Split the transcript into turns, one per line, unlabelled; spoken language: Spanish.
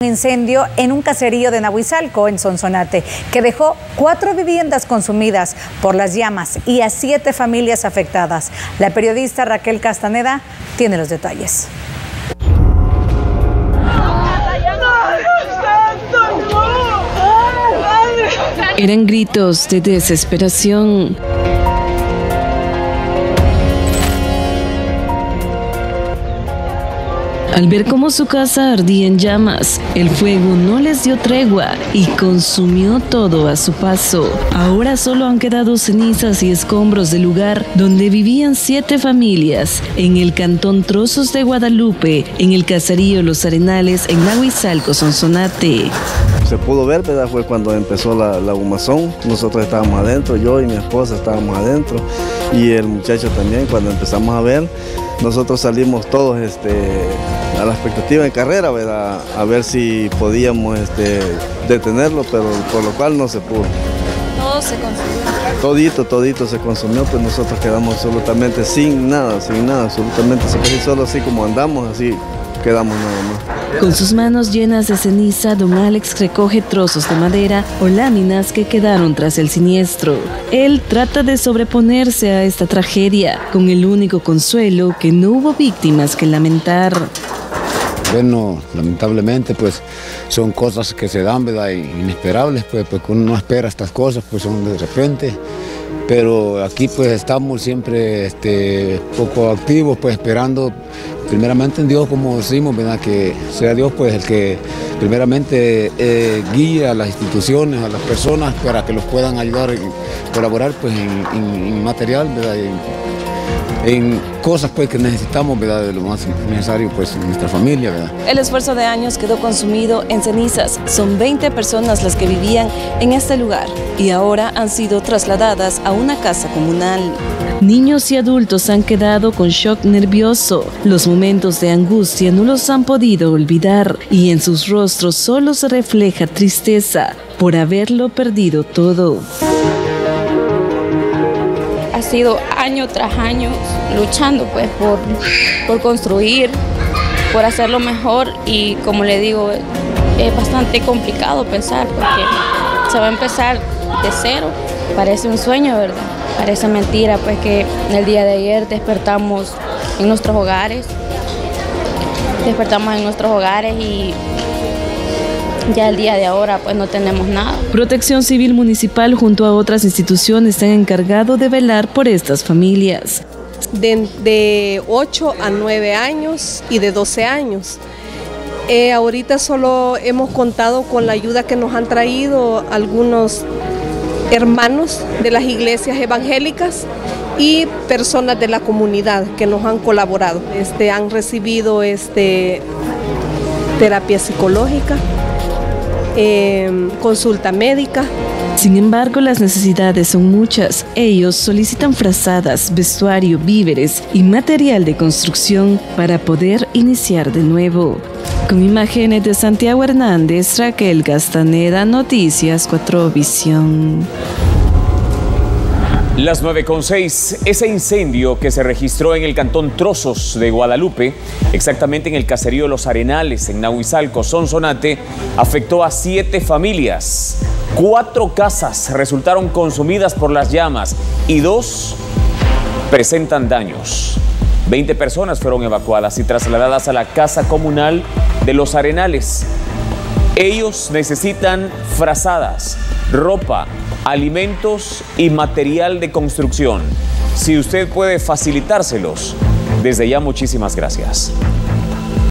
Incendio en un caserío de Nahuizalco, en Sonsonate, que dejó 4 viviendas consumidas por las llamas y a 7 familias afectadas. La periodista Raquel Castaneda tiene los detalles.
Eran gritos de desesperación. Al ver cómo su casa ardía en llamas, el fuego no les dio tregua y consumió todo a su paso. Ahora solo han quedado cenizas y escombros del lugar donde vivían 7 familias, en el cantón Trozos de Guadalupe, en el caserío Los Arenales, en Nahuizalco, Sonsonate.
Se pudo ver, ¿verdad? Fue cuando empezó la humazón. Nosotros estábamos adentro, yo y mi esposa estábamos adentro y el muchacho también. Cuando empezamos a ver, nosotros salimos todos a la expectativa en carrera, ¿verdad? A ver si podíamos detenerlo, pero por lo cual no se pudo.
Todo se consumió.
Todito se consumió, pues nosotros quedamos absolutamente sin nada, absolutamente. Solo así como andamos, así quedamos nada más.
Con sus manos llenas de ceniza, don Alex recoge trozos de madera o láminas que quedaron tras el siniestro. Él trata de sobreponerse a esta tragedia, con el único consuelo que no hubo víctimas que lamentar.
Bueno, lamentablemente pues son cosas que se dan, ¿verdad? Inesperables, pues porque uno no espera estas cosas, pues son de repente. Pero aquí pues estamos siempre poco activos, pues esperando primeramente en Dios, como decimos, ¿verdad? Que sea Dios pues el que primeramente guíe a las instituciones, a las personas para que los puedan ayudar y colaborar pues en material, ¿verdad? En cosas pues que necesitamos, ¿verdad? De lo más necesario pues en nuestra familia, ¿verdad?
El esfuerzo de años quedó consumido en cenizas. Son 20 personas las que vivían en este lugar y ahora han sido trasladadas a una casa comunal. Niños y adultos han quedado con shock nervioso. Los momentos de angustia no los han podido olvidar y en sus rostros solo se refleja tristeza por haberlo perdido todo.
Ha sido año tras año luchando pues por construir, por hacerlo mejor y como le digo, es bastante complicado pensar porque se va a empezar de cero. Parece un sueño, ¿verdad? Parece mentira pues que el día de ayer despertamos en nuestros hogares y ya el día de ahora pues no tenemos nada.
Protección Civil Municipal junto a otras instituciones se han encargado de velar por estas familias.
De 8 a 9 años y de 12 años. Ahorita solo hemos contado con la ayuda que nos han traído algunos hermanos de las iglesias evangélicas y personas de la comunidad que nos han colaborado. Han recibido terapia psicológica, consulta médica.
Sin embargo, las necesidades son muchas. Ellos solicitan frazadas, vestuario, víveres y material de construcción para poder iniciar de nuevo. Con imágenes de Santiago Hernández, Raquel Castaneda, Noticias 4 Visión.
Las 9:06, ese incendio que se registró en el cantón Trozos de Guadalupe, exactamente en el caserío Los Arenales, en Nahuizalco, Sonsonate, afectó a 7 familias. 4 casas resultaron consumidas por las llamas y 2 presentan daños. 20 personas fueron evacuadas y trasladadas a la casa comunal de Los Arenales. Ellos necesitan frazadas, ropa, alimentos y material de construcción. Si usted puede facilitárselos, desde ya muchísimas gracias.